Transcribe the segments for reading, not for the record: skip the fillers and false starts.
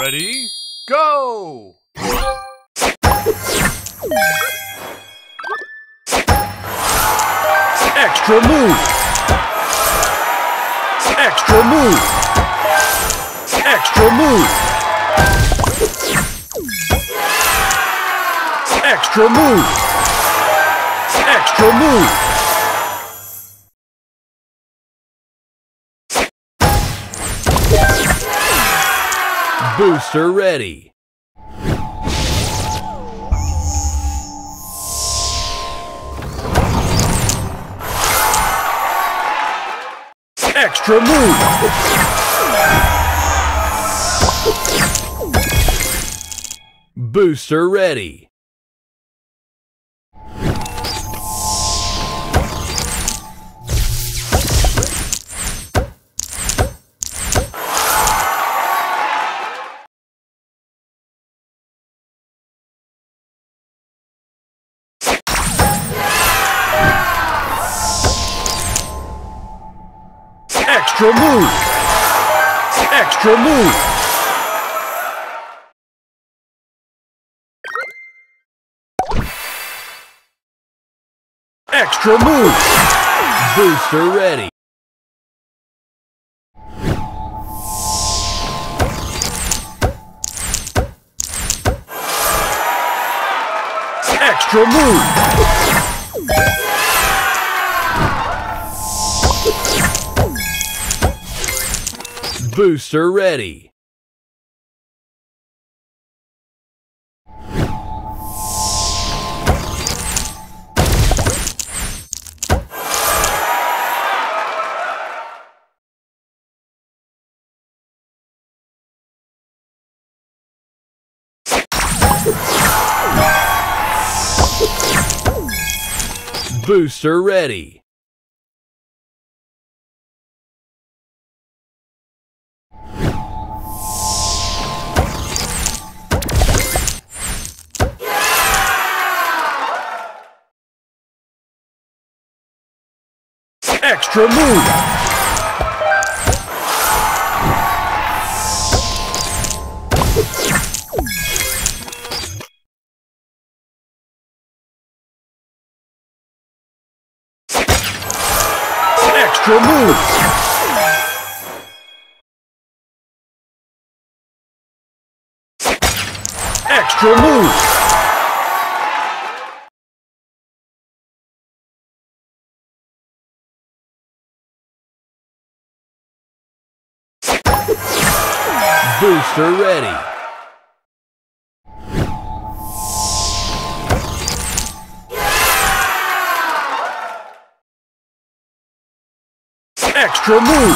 Ready, go! Extra move! Extra move! Extra move! Extra move! Extra move! Booster ready! Extra move! Booster ready! Extra move! Extra move! Extra move! Booster ready! Extra move! Booster ready! Booster ready! Extra move! Extra move! Extra move! Booster ready! Extra move!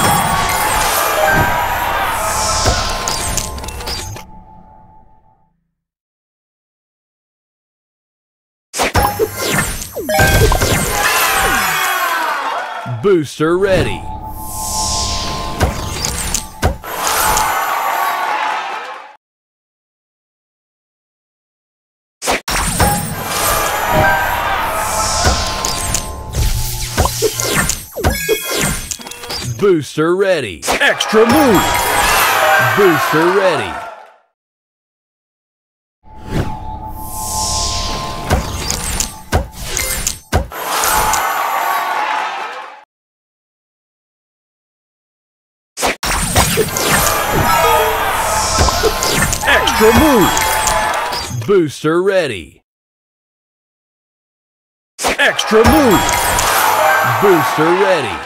Booster ready! Booster ready! Extra move! Booster ready! Extra move! Booster ready! Extra move! Booster ready!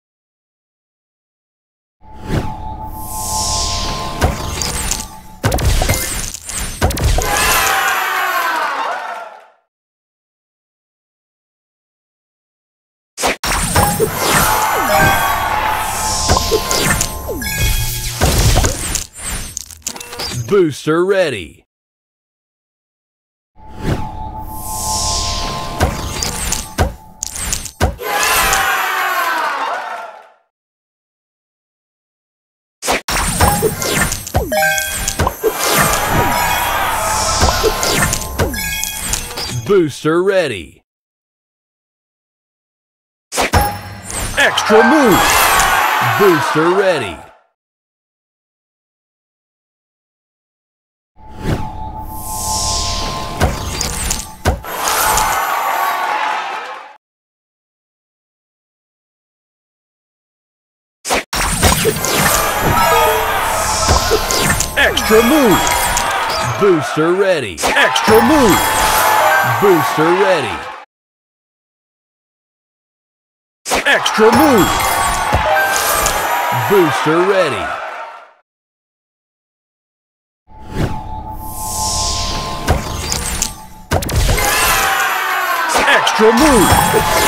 Booster ready! Booster ready! Extra move! Booster ready! Extra move. Booster ready. Extra move. Booster ready. Extra move. Booster ready. Extra move.